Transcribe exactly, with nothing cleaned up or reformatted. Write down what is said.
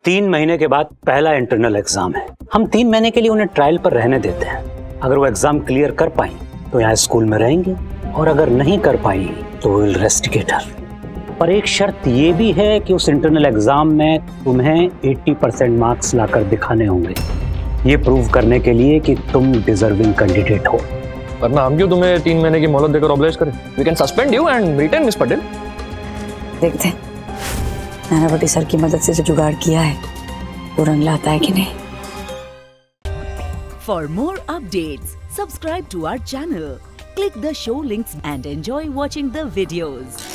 तीन महीने के बाद पहला इंटरनल एग्जाम है। हम तीन महीने के लिए उन्हें ट्रायल पर रहने देते हैं। अगर वो एग्जाम क्लियर कर पाई तो यहाँ स्कूल में रहेंगे, और अगर नहीं कर पाई तो विल रेस्टिकेट हर। पर एक शर्त ये भी है कि उस इंटरनल एग्जाम में तुम्हें अस्सी परसेंट मार्क्स लाकर दिखाने होंगे, ये प्रूव करने के लिए कि तुम डिजर्विंग कैंडिडेट हो। वरना हम क्यों तुम्हें तीन महीने की मोहलत देकर ऑब्लाइज करें? We can suspend you and retain miss Patel. देखते हैं नानावटी सर की मदद से जो जुगाड़ किया है वो रंग लाता है कि नहीं। For more updates, subscribe to our channel, click the show links and enjoy watching the videos.